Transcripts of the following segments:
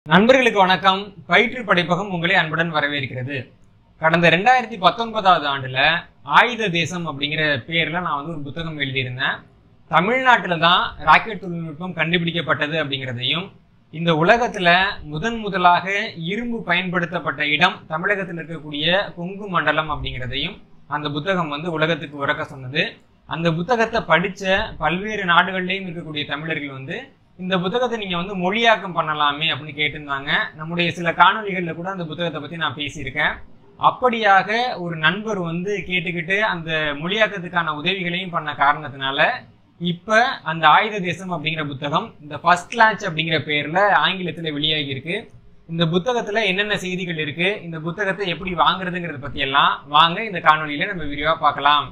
நண்பர்களுக்கு வணக்கம். பயிற்று படைப்பகம் உங்களை அன்புடன் வரவேற்கிறது. கடந்த 2019 ஆண்டுல ஆயுத தேசம் அப்படிங்கிற பேர்ல நான் ஒரு புத்தகம் எழுதியிருந்தேன். தமிழ்நாட்டில தான் ராக்கெட் தொழில்நுட்பம் கண்டுபிடிக்கப்பட்டது அப்படிங்கிறதையும், இந்த உலகத்துல முதலாக இரும்பு பயன்படுத்தப்பட்ட இடம் தமிழகத்தில் இருக்கக்கூடிய கொங்கு மண்டலம் அப்படிங்கிறதையும் அந்த புத்தகம் உலகத்துக்கு உரக்க சொன்னது. அந்த புத்தகத்தை படிச்ச பல்வேறு நாடுகள்லயும் இருக்கக்கூடிய தமிழர்கள் இந்த புத்தகத்தை நீங்க மொழியாக்கம் பண்ணலாமே அப்படின்னு கேட்டிருந்தாங்க. நம்முடைய சில காணொலிகள்ல கூட அந்த புத்தகத்தை பத்தி நான் பேசியிருக்கேன். அப்படியாக ஒரு நண்பர் கேட்டுக்கிட்டு அந்த மொழியாக்கத்துக்கான உதவிகளையும் பண்ண காரணத்தினால இப்ப அந்த ஆயுத தேசம் அப்படிங்கிற புத்தகம் இந்த ஃபர்ஸ்ட் லான்ச் அப்படிங்கிற பேர்ல ஆங்கிலத்துல வெளியாகி இருக்கு. இந்த புத்தகத்துல என்னென்ன செய்திகள் இருக்கு, இந்த புத்தகத்தை எப்படி வாங்குறதுங்கிறத பத்தி எல்லாம் வாங்க இந்த காணொலியில நம்ம விரிவா பார்க்கலாம்.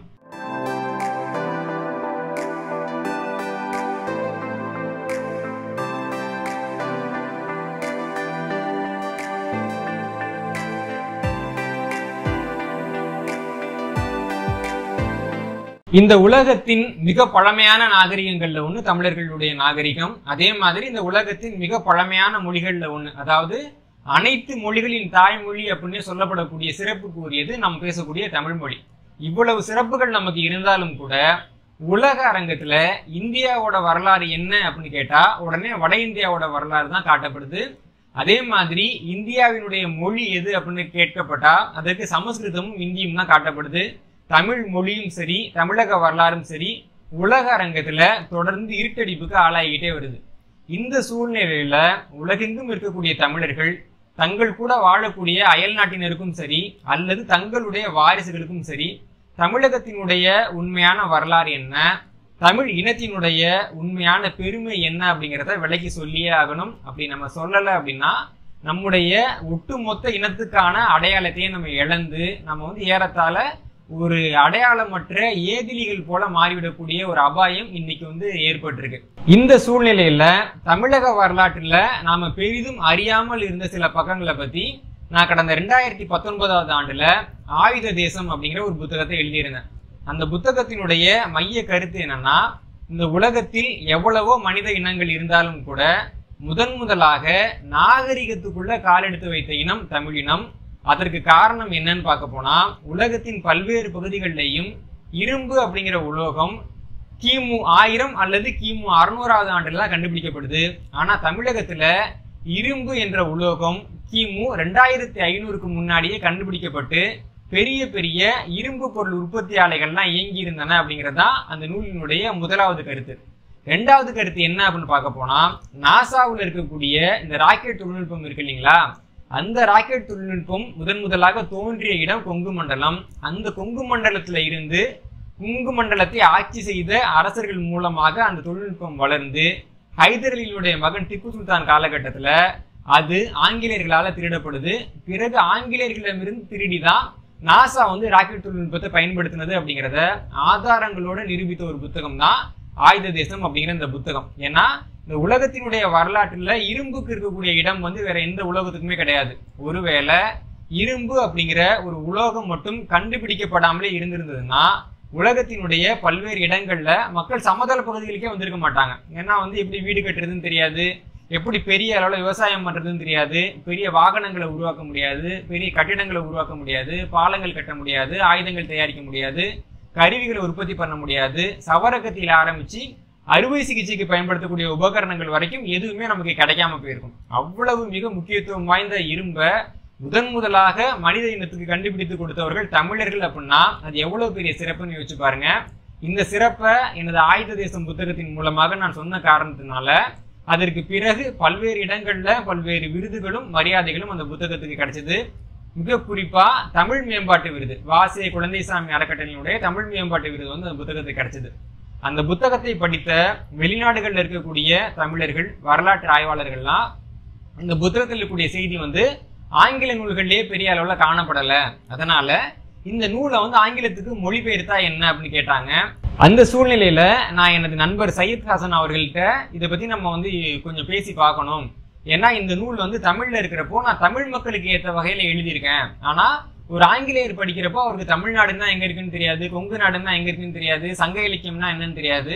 இந்த உலகத்தின் மிக பழமையான நாகரிகங்கள்ல ஒண்ணு தமிழர்களுடைய நாகரிகம். அதே மாதிரி இந்த உலகத்தின் மிக பழமையான மொழிகள்ல ஒண்ணு, அதாவது அனைத்து மொழிகளின் தாய்மொழி அப்படின்னு சொல்லப்படக்கூடிய சிறப்புக்கு உரியது நம்ம பேசக்கூடிய தமிழ் மொழி. இவ்வளவு சிறப்புகள் நமக்கு இருந்தாலும் கூட உலக அரங்கத்துல இந்தியாவோட வரலாறு என்ன அப்படின்னு கேட்டா உடனே வட இந்தியாவோட வரலாறு தான் காட்டப்படுது. அதே மாதிரி இந்தியாவினுடைய மொழி எது அப்படின்னு கேட்கப்பட்டா அதற்கு சமஸ்கிருதமும் இந்தியும் தான் காட்டப்படுது. தமிழ் மொழியும் சரி, தமிழக வரலாறும் சரி, உலக அரங்கத்துல தொடர்ந்து இருட்டடிப்புக்கு ஆளாகிட்டே வருது. இந்த சூழ்நிலையில உலகெங்கும் இருக்கக்கூடிய தமிழர்கள் தங்கள் கூட வாழக்கூடிய அயல் நாட்டினருக்கும் சரி அல்லது தங்களுடைய வாரிசுகளுக்கும் சரி தமிழகத்தினுடைய உண்மையான வரலாறு என்ன, தமிழ் இனத்தினுடைய உண்மையான பெருமை என்ன அப்படிங்கிறத விளக்கி சொல்லியே ஆகணும். அப்படி நம்ம சொல்லலை அப்படின்னா நம்முடைய ஒட்டுமொத்த இனத்துக்கான அடையாளத்தையே நம்ம இழந்து நம்ம ஏறத்தாழ ஒரு அடையாளமற்ற ஏதிலிகள் போல மாறிவிடக்கூடிய ஒரு அபாயம் இன்னைக்கு ஏற்பட்டிருக்கு. இந்த சூழ்நிலையில தமிழக வரலாற்றுல நாம பெரிதும் அறியாமல் இருந்த சில பக்கங்களை பத்தி நான் கடந்த 2019 ஆண்டுல ஆயுத தேசம் அப்படிங்கிற ஒரு புத்தகத்தை எழுதியிருந்தேன். அந்த புத்தகத்தினுடைய மைய கருத்து என்னன்னா, இந்த உலகத்தில் எவ்வளவோ மனித இனங்கள் இருந்தாலும் கூட முதலாக நாகரிகத்துக்குள்ள காலெடுத்து வைத்த இனம் தமிழ் இனம். அதற்கு காரணம் என்னன்னு பார்க்க போனா உலகத்தின் பல்வேறு பகுதிகளிலேயும் இரும்பு அப்படிங்கிற உலோகம் கிமு 1000 அல்லது கிமு 600வது ஆண்டுல கண்டுபிடிக்கப்படுது. ஆனா தமிழகத்துல இரும்பு என்ற உலோகம் கிமு 2500க்கு முன்னாடியே கண்டுபிடிக்கப்பட்டு பெரிய பெரிய இரும்பு பொருள் உற்பத்தி ஆலைகள்லாம் இயங்கி இருந்தன அப்படிங்கிறதா அந்த நூலினுடைய முதலாவது கருத்து. இரண்டாவது கருத்து என்ன அப்படின்னு பார்க்க போனா நாசாவில் இருக்கக்கூடிய இந்த ராக்கெட் தொழில்நுட்பம் இருக்கு இல்லைங்களா, அந்த ராக்கெட் தொழில்நுட்பம் முதலாக தோன்றிய இடம் கொங்கு மண்டலம். அந்த கொங்கு மண்டலத்துல இருந்து கொங்கு மண்டலத்தை ஆட்சி செய்த அரசர்கள் மூலமாக அந்த தொழில்நுட்பம் வளர்ந்து ஹைதர் அலியுடைய மகன் திப்பு சுல்தான் காலகட்டத்துல அது ஆங்கிலேயர்களால திருடப்படுது. பிறகு ஆங்கிலேயர்களிடமிருந்து திருடிதான் நாசா ராக்கெட் தொழில்நுட்பத்தை பயன்படுத்தினது அப்படிங்கிறத ஆதாரங்களோட நிரூபித்த ஒரு புத்தகம் தான் ஆயுத தேசம் அப்படிங்கிற இந்த புத்தகம். ஏன்னா இந்த உலகத்தினுடைய வரலாற்றுல இரும்புக்கு இருக்கக்கூடிய இடம் வேற எந்த உலோகத்துக்குமே கிடையாது. ஒருவேளை இரும்பு அப்படிங்கிற ஒரு உலோகம் மட்டும் கண்டுபிடிக்கப்படாமலே இருந்திருந்ததுன்னா உலகத்தினுடைய பல்வேறு இடங்கள்ல மக்கள் சமதள பகுதிகளுக்கே வந்திருக்க மாட்டாங்க. ஏன்னா எப்படி வீடு கட்டுறதுன்னு தெரியாது, எப்படி பெரிய அளவுல விவசாயம் பண்றதுன்னு தெரியாது, பெரிய வாகனங்களை உருவாக்க முடியாது, பெரிய கட்டிடங்களை உருவாக்க முடியாது, பாலங்கள் கட்ட முடியாது, ஆயுதங்கள் தயாரிக்க முடியாது, கருவிகளை உற்பத்தி பண்ண முடியாது, சவரகத்தில ஆரம்பிச்சு அறுவை சிகிச்சைக்கு பயன்படுத்தக்கூடிய உபகரணங்கள் வரைக்கும் எதுவுமே நமக்கு கிடைக்காம போயிருக்கும். அவ்வளவு மிக முக்கியத்துவம் வாய்ந்த இரும்ப முதலாக மனித இனத்துக்கு கண்டுபிடித்து கொடுத்தவர்கள் தமிழர்கள் அப்படின்னா அது எவ்வளவு பெரிய சிறப்புன்னு யோசிச்சு பாருங்க. இந்த சிறப்பை எனது ஆயுத தேசம் புத்தகத்தின் மூலமாக நான் சொன்ன காரணத்தினால அதற்கு பிறகு பல்வேறு இடங்கள்ல பல்வேறு விருதுகளும் மரியாதைகளும் அந்த புத்தகத்துக்கு கிடைச்சது. மிக குறிப்பா தமிழ் மேம்பாட்டு விருது, வாசே குழந்தைசாமி அறக்கட்டளையினுடைய தமிழ் மேம்பாட்டு விருது அந்த புத்தகத்துக்கு கிடைச்சது. அந்த புத்தகத்தை படித்த வெளிநாடுகள்ல இருக்கக்கூடிய தமிழர்கள் வரலாற்று ஆய்வாளர்கள்லாம் இந்த புத்தகத்தில் இருக்கக்கூடிய செய்தி ஆங்கில நூல்களிலேயே பெரிய அளவுல காணப்படல, அதனால இந்த நூலை ஆங்கிலத்துக்கு மொழிபெயர்த்தா என்ன அப்படின்னு கேட்டாங்க. அந்த சூழ்நிலையில நான் எனது நண்பர் சையத் ஹாசன் அவர்கள்ட்ட இதை பத்தி நம்ம கொஞ்சம் பேசி பார்க்கணும். ஏன்னா இந்த நூல் தமிழ்ல இருக்கிறப்போ நான் தமிழ் மக்களுக்கு ஏற்ற வகையில எழுதியிருக்கேன். ஆனா ஒரு ஆங்கிலேயர் படிக்கிறப்போ அவருக்கு தமிழ்நாடுன்னா எங்க இருக்குன்னு தெரியாது, கொங்கு நாடுன்னா எங்க இருக்குன்னு தெரியாது, சங்க இலக்கியம்னா என்னன்னு தெரியாது.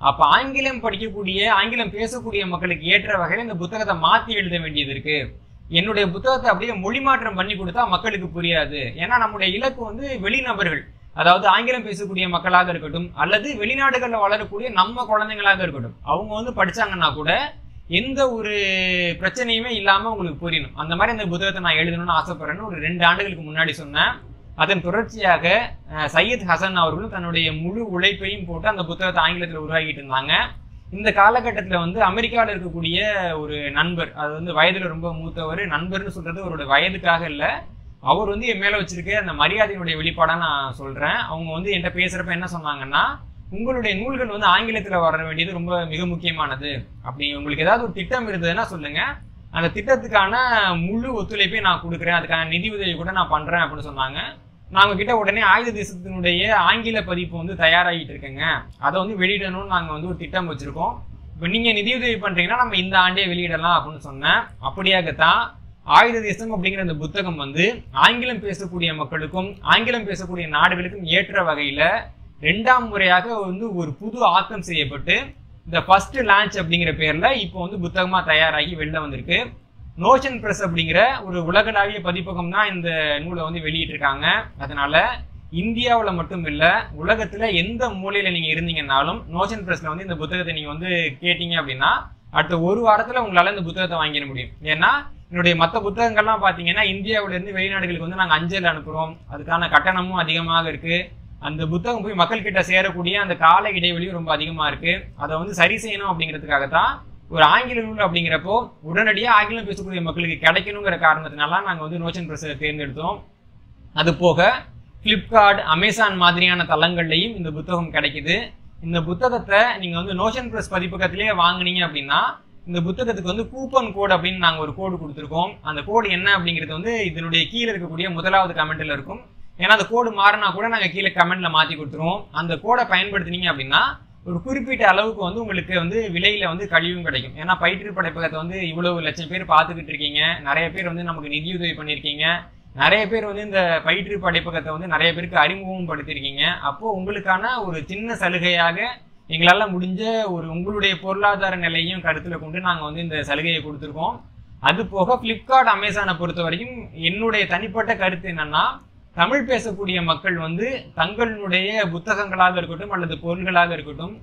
அப்ப ஆங்கிலம் படிக்கக்கூடிய ஆங்கிலம் பேசக்கூடிய மக்களுக்கு ஏற்ற வகையில் இந்த புத்தகத்தை மாத்தி எழுத வேண்டியது இருக்கு. என்னுடைய புத்தகத்தை அப்படியே மொழி மாற்றம் பண்ணி கொடுத்தா மக்களுக்கு புரியாது. ஏன்னா நம்முடைய இலக்கு வந்து வெளிநபர்கள், அதாவது ஆங்கிலம் பேசக்கூடிய மக்களாக இருக்கட்டும் அல்லது வெளிநாடுகளில் வளரக்கூடிய நம்ம குழந்தைங்களாக இருக்கட்டும், அவங்க வந்து படிச்சாங்கன்னா கூட எந்த ஒரு பிரச்சனையுமே இல்லாம உங்களுக்கு புரியணும். அந்த மாதிரி இந்த புத்தகத்தை நான் எழுதணும்னு ஆசைப்படுறேன்னு ஒரு 2 ஆண்டுகளுக்கு முன்னாடி சொன்னேன். அதன் தொடர்ச்சியாக சையத் ஹசன் அவர்களும் தன்னுடைய முழு உழைப்பையும் போட்டு அந்த புத்தகத்தை ஆங்கிலத்தில் உருவாக்கிட்டு இருந்தாங்க. இந்த காலகட்டத்தில் வந்து அமெரிக்காவில் இருக்கக்கூடிய ஒரு நண்பர், அது வந்து வயதுல ரொம்ப மூத்தவர், நண்பர்னு சொல்றது அவரோட வயதுக்காக இல்லை, அவர் வந்து என் மேல வச்சிருக்க அந்த மரியாதையினுடைய வெளிப்பாடா நான் சொல்றேன். அவங்க வந்து என்கிட்ட பேசுறப்ப என்ன சொன்னாங்கன்னா, உங்களுடைய நூல்கள் வந்து ஆங்கிலத்துல வர வேண்டியது ரொம்ப மிக முக்கியமானது. அப்படி உங்களுக்கு ஏதாவது ஒரு திட்டம் இருந்ததுன்னா சொல்லுங்க, அந்த திட்டத்துக்கான முழு ஒத்துழைப்பை நான் கொடுக்குறேன், அதுக்கான நிதி உதவி கூட நான் பண்றேன் அப்படின்னு சொன்னாங்க. நாங்க கிட்ட உடனே ஆயுத தேசத்தினுடைய ஆங்கில பதிப்பு வந்து தயாராகிட்டு இருக்குங்க, அதை வந்து வெளியிடணும்னு நாங்க வந்து ஒரு திட்டம் வச்சிருக்கோம். இப்போ நீங்க நிதியுதவி பண்றீங்கன்னா நம்ம இந்த ஆண்டே வெளியிடலாம் அப்படின்னு சொன்னேன். அப்படியாகத்தான் ஆயுத தேசம் அப்படிங்கிற அந்த புத்தகம் வந்து ஆங்கிலம் பேசக்கூடிய மக்களுக்கும் ஆங்கிலம் பேசக்கூடிய நாடுகளுக்கும் ஏற்ற வகையில 2ஆம் முறையாக வந்து ஒரு புது ஆக்கம் செய்யப்பட்டு இந்த ஃபர்ஸ்ட் லான்ச் அப்படிங்கிற பேர்ல இப்போ வந்து புத்தகமா தயாராகி வெளில வந்திருக்கு. நோஷன் பிரஸ் அப்படிங்கிற ஒரு உலகளாவிய பதிப்பகம் தான் இந்த நூலை வந்து வெளியிட்டு இருக்காங்க. அதனால இந்தியாவில் மட்டும் இல்ல, உலகத்துல எந்த மூலையில நீங்க இருந்தீங்கன்னாலும் நோஷன் பிரஸ்ல வந்து இந்த புத்தகத்தை நீங்க வந்து கேட்டீங்க அப்படின்னா அடுத்த ஒரு வாரத்துல உங்களால இந்த புத்தகத்தை வாங்கிட முடியும். ஏன்னா என்னுடைய மற்ற புத்தகங்கள்லாம் பாத்தீங்கன்னா இந்தியாவில இருந்து வெளிநாடுகளுக்கு வந்து நாங்க அஞ்சல் அனுப்புறோம், அதுக்கான கட்டணமும் அதிகமாக இருக்கு. அந்த புத்தகம் போய் மக்கள் கிட்ட சேரக்கூடிய அந்த கால இடைவெளியும் ரொம்ப அதிகமா இருக்கு. அதை வந்து சரி செய்யணும் அப்படிங்கிறதுக்காகத்தான் ஒரு ஆங்கில நூல் அப்படிங்கிறப்போ உடனடியாக ஆங்கிலம் பேசக்கூடிய மக்களுக்கு கிடைக்கணுங்கிற காரணத்தினால நாங்கள் வந்து நோஷன் பிரஸை தேர்ந்தெடுத்தோம். அது போக பிளிப்கார்ட், அமேசான் மாதிரியான தளங்கள்லையும் இந்த புத்தகம் கிடைக்குது. இந்த புத்தகத்தை நீங்க வந்து நோஷன் பிரஸ் பதிப்பகத்திலேயே வாங்கினீங்க அப்படின்னா இந்த புத்தகத்துக்கு வந்து கூப்பன் கோடு அப்படின்னு நாங்கள் ஒரு கோடு கொடுத்துருக்கோம். அந்த கோடு என்ன அப்படிங்கிறது வந்து இதனுடைய கீழே இருக்கக்கூடிய முதலாவது கமெண்ட்ல இருக்கும். ஏன்னா அந்த கோடு மாறினா கூட நாங்கள் கீழே கமெண்ட்ல மாற்றி கொடுத்துருவோம். அந்த கோடை பயன்படுத்தினீங்க அப்படின்னா ஒரு குறிப்பிட்ட அளவுக்கு வந்து உங்களுக்கு வந்து விலையில வந்து கழிவும் கிடைக்கும். ஏன்னா பயிற்று படைப்பகத்தை வந்து இவ்வளவு லட்சம் பேர் பார்த்துக்கிட்டு இருக்கீங்க, நிறைய பேர் வந்து நமக்கு நிதியுதவி பண்ணியிருக்கீங்க, நிறைய பேர் வந்து இந்த பயிற்று படைப்பகத்தை வந்து நிறைய பேருக்கு அறிமுகமும் படுத்திருக்கீங்க. அப்போ உங்களுக்கான ஒரு சின்ன சலுகையாக எங்களால முடிஞ்ச ஒரு உங்களுடைய பொருளாதார நிலையும் கருத்துல கொண்டு நாங்கள் வந்து இந்த சலுகையை கொடுத்துருக்கோம். அது போக பிளிப்கார்ட், அமேசானை பொறுத்த வரைக்கும் என்னுடைய தனிப்பட்ட கருத்து என்னன்னா, தமிழ் பேசக்கூடிய மக்கள் வந்து தங்களுடைய புத்தகங்களாக இருக்கட்டும் அல்லது பொருள்களாக இருக்கட்டும்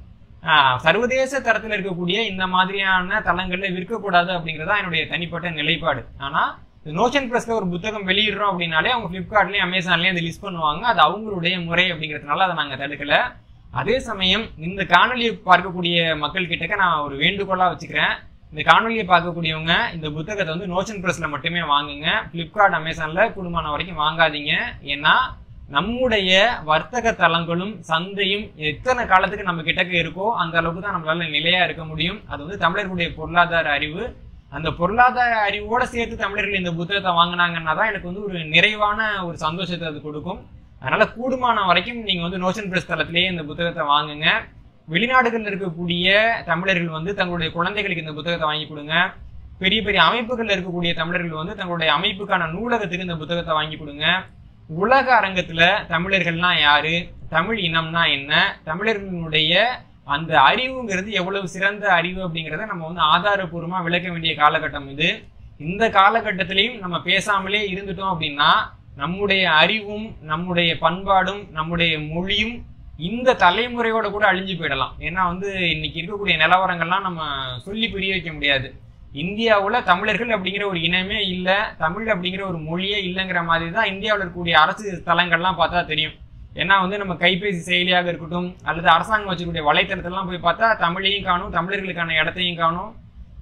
சர்வதேச தரத்தில் இருக்கக்கூடிய இந்த மாதிரியான தளங்கள்ல விற்கக்கூடாது அப்படிங்கிறதா என்னுடைய தனிப்பட்ட நிலைப்பாடு. ஆனா நோஷன் பிரஸ்ல ஒரு புத்தகம் வெளியிடுறோம் அப்படின்னாலே அவங்க பிளிப்கார்ட்லயும் அமேசான்லயும் அதை லிஸ்ட் பண்ணுவாங்க, அது அவங்களுடைய முறை அப்படிங்கிறதுனால அதை நாங்க தடுக்கல. அதே சமயம் இந்த காணொலியை பார்க்கக்கூடிய மக்கள் கிட்டக்க நான் ஒரு வேண்டுகோளா வச்சுக்கிறேன், இந்த காணொலியை பார்க்கக்கூடியவங்க இந்த புத்தகத்தை வந்து நோஷன் பிரஸ்ல மட்டுமே வாங்குங்க, பிளிப்கார்ட், அமேசான்ல கூடுமான வரைக்கும் வாங்காதீங்க. ஏன்னா நம்முடைய வர்த்தக தளங்களும் சந்தையும் எத்தனை காலத்துக்கு நம்ம கிட்டக்க இருக்கோ அந்த அளவுக்கு தான் நம்மளால நிலையா இருக்க முடியும். அது வந்து தமிழர்களுடைய பொருளாதார அறிவு. அந்த பொருளாதார அறிவோட சேர்த்து தமிழர்கள் இந்த புத்தகத்தை வாங்கினாங்கன்னா தான் எனக்கு வந்து ஒரு நிறைவான ஒரு சந்தோஷத்தை அது கொடுக்கும். அதனால கூடுமான வரைக்கும் நீங்க வந்து நோஷன் பிரஸ் தளத்திலேயே இந்த புத்தகத்தை வாங்குங்க. வெளிநாடுகளில் இருக்கக்கூடிய தமிழர்கள் வந்து தங்களுடைய குழந்தைகளுக்கு இந்த புத்தகத்தை வாங்கி கொடுங்க. பெரிய பெரிய அமைப்புகள்ல இருக்கக்கூடிய தமிழர்கள் வந்து தங்களுடைய அமைப்புக்கான நூலகத்துக்கு இந்த புத்தகத்தை வாங்கி கொடுங்க. உலக அரங்கத்துல தமிழர்கள்னா யாரு, தமிழ் இனம்னா என்ன, தமிழர்களுடைய அந்த அறிவுங்கிறது எவ்வளவு சிறந்த அறிவு அப்படிங்கிறத நம்ம வந்து ஆதாரபூர்வமா விளக்க வேண்டிய காலகட்டம் இது. இந்த காலகட்டத்திலையும் நம்ம பேசாமலே இருந்துட்டோம் அப்படின்னா நம்முடைய அறிவும் நம்முடைய பண்பாடும் நம்முடைய மொழியும் இந்த தலைமுறையோட கூட அழிஞ்சு போயிடலாம். ஏன்னா வந்து இன்னைக்கு இருக்கக்கூடிய நிலவரங்கள்லாம் நம்ம சொல்லி புரிய வைக்க முடியாது. இந்தியாவுல தமிழர்கள் அப்படிங்கிற ஒரு இனமே இல்லை, தமிழ் அப்படிங்கிற ஒரு மொழியே இல்லைங்கிற மாதிரி தான் இந்தியாவில் இருக்கக்கூடிய அரசு தளங்கள்லாம் பார்த்தா தெரியும். ஏன்னா வந்து நம்ம கைபேசி செயலியாக இருக்கட்டும் அல்லது அரசாங்கம் வச்சிருக்கூடிய வலைத்தளத்தெல்லாம் போய் பார்த்தா தமிழையும் காணும், தமிழர்களுக்கான இடத்தையும் காணும்.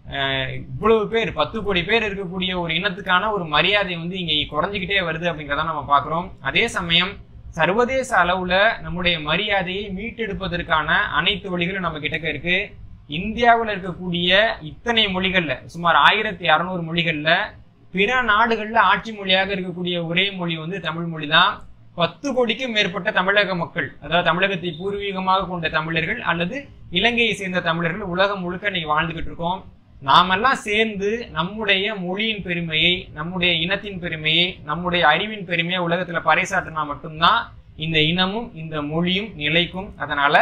இவ்வளவு பேர் 10 கோடி பேர் இருக்கக்கூடிய ஒரு இனத்துக்கான ஒரு மரியாதை வந்து இங்க குறைஞ்சிக்கிட்டே வருது அப்படிங்கிறத நம்ம பார்க்கிறோம். அதே சமயம் சர்வதேச அளவுல நம்முடைய மரியாதையை மீட்டெடுப்பதற்கான அனைத்து வழிகளும் நம்ம கிட்டக்க இருக்கு. இந்தியாவில் இருக்கக்கூடிய இத்தனை மொழிகள்ல சுமார் 1600 மொழிகள்ல பிற நாடுகள்ல ஆட்சி மொழியாக இருக்கக்கூடிய ஒரே மொழி வந்து தமிழ் மொழி தான். 10 கோடிக்கும் மேற்பட்ட தமிழக மக்கள், அதாவது தமிழகத்தை பூர்வீகமாக கொண்ட தமிழர்கள் அல்லது இலங்கையை சேர்ந்த தமிழர்கள் உலகம் முழுக்க இன்னைக்கு வாழ்ந்துகிட்டு இருக்கோம். நாமெல்லாம் சேர்ந்து நம்முடைய மொழியின் பெருமையை, நம்முடைய இனத்தின் பெருமையை, நம்முடைய அறிவின் பெருமையை உலகத்துல பறைசாற்றினா மட்டும்தான் இந்த இனமும் இந்த மொழியும் நிலைக்கும். அதனால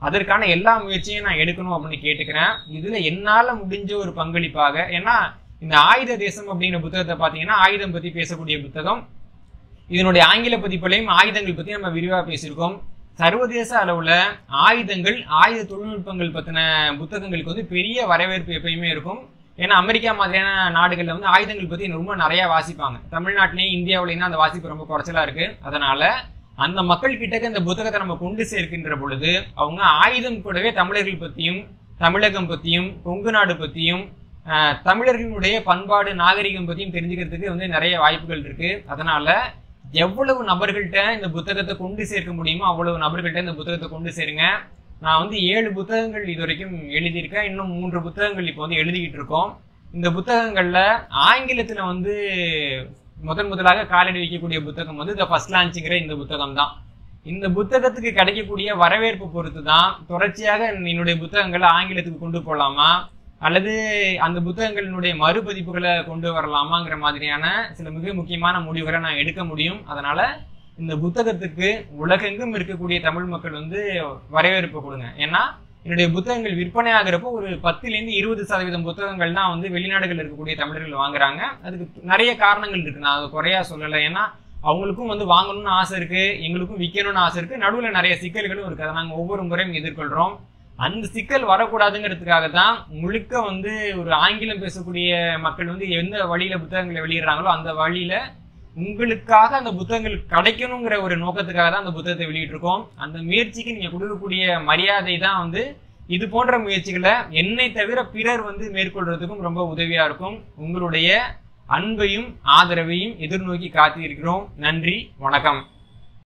அதற்கான எல்லா முயற்சியும் நான் எடுக்கணும் அப்படின்னு கேட்டுக்கிறேன். இதுல என்னால முடிஞ்ச ஒரு பங்களிப்பாக, ஏன்னா இந்த ஆயுத தேசம் அப்படிங்கிற புத்தகத்தை பாத்தீங்கன்னா ஆயுதம் பத்தி பேசக்கூடிய புத்தகம். இதனுடைய ஆங்கில பதிப்புலையும் ஆயுதங்கள் பத்தி நம்ம விரிவா பேசியிருக்கோம். சர்வதேச அளவுல ஆயுதங்கள், ஆயுத தொழில்நுட்பங்கள் பத்தின புத்தகங்களுக்கு வந்து பெரிய வரவேற்பு எப்பயுமே இருக்கும். ஏன்னா அமெரிக்கா மாதிரியான நாடுகள்ல வந்து ஆயுதங்கள் பத்தி ரொம்ப நிறைய வாசிப்பாங்க. தமிழ்நாட்டிலையும் இந்தியாவிலையும் அந்த வாசிப்பு ரொம்ப குறைச்சலா இருக்கு. அதனால அந்த மக்கள் கிட்டக்க இந்த புத்தகத்தை நம்ம கொண்டு சேர்க்கின்ற பொழுது அவங்க ஆயுதம் கூடவே தமிழர்கள் பத்தியும், தமிழகம் பத்தியும், கொங்கு நாடு பத்தியும், தமிழர்களுடைய பண்பாடு நாகரிகம் பத்தியும் தெரிஞ்சுக்கிறதுக்கு வந்து நிறைய வாய்ப்புகள் இருக்கு. அதனால எவ்வளவு நபர்கள்ட்ட இந்த புத்தகத்தை கொண்டு சேர்க்க முடியுமோ அவ்வளவு நபர்கள்ட்ட இந்த புத்தகத்தை கொண்டு சேருங்க. நான் வந்து 7 புத்தகங்கள் இது வரைக்கும் எழுதியிருக்கேன். இன்னும் 3 புத்தகங்கள் இப்போ வந்து எழுதிக்கிட்டு இருக்கோம். இந்த புத்தகங்கள்ல ஆங்கிலத்துல வந்து முதலாக காலடி வைக்கக்கூடிய புத்தகம் வந்து த ஃபர்ஸ்ட் லான்ச்ங்கிற இந்த புத்தகம் தான். இந்த புத்தகத்துக்கு கிடைக்கக்கூடிய வரவேற்பு பொறுத்து தான் தொடர்ச்சியாக என்னுடைய புத்தகங்களை ஆங்கிலத்துக்கு கொண்டு போகலாமா அல்லது அந்த புத்தகங்களினுடைய மறுபதிப்புகளை கொண்டு வரலாமாங்கிற மாதிரியான சில மிக முக்கியமான முடிவுகளை நான் எடுக்க முடியும். அதனால இந்த புத்தகத்துக்கு உலகெங்கும் இருக்கக்கூடிய தமிழ் மக்கள் வந்து வரவேற்பு கொடுங்க. ஏன்னா என்னுடைய புத்தகங்கள் விற்பனை ஆகிறப்போ ஒரு 10லேருந்து 20% புத்தகங்கள் தான் வந்து வெளிநாடுகள் இருக்கக்கூடிய தமிழர்கள் வாங்குறாங்க. அதுக்கு நிறைய காரணங்கள் இருக்கு, நான் அதை குறையா சொல்லலை. ஏன்னா அவங்களுக்கும் வந்து வாங்கணும்னு ஆசை இருக்கு, எங்களுக்கும் விற்கணும்னு ஆசை இருக்கு, நடுவில் நிறைய சிக்கல்களும் இருக்கு. அதை நாங்கள் ஒவ்வொரு முறையும் எதிர்கொள்றோம். அந்த சிக்கல் வரக்கூடாதுங்கிறதுக்காக தான் முழுக்க வந்து ஒரு ஆங்கிலம் பேசக்கூடிய மக்கள் வந்து எந்த வழியில புத்தகங்களை வெளியிடுறாங்களோ அந்த வழியில உங்களுக்காக அந்த புத்தகங்கள் கிடைக்கணுங்கிற ஒரு நோக்கத்துக்காக தான் அந்த புத்தகத்தை வெளியிட்டிருக்கோம். அந்த முயற்சிக்கு நீங்க கொடுக்கக்கூடிய மரியாதை தான் வந்து இது போன்ற முயற்சிகளை என்னை தவிர பிறர் வந்து மேற்கொள்றதுக்கும் ரொம்ப உதவியா இருக்கும். உங்களுடைய அன்பையும் ஆதரவையும் எதிர்நோக்கி காத்திருக்கிறோம். நன்றி, வணக்கம்.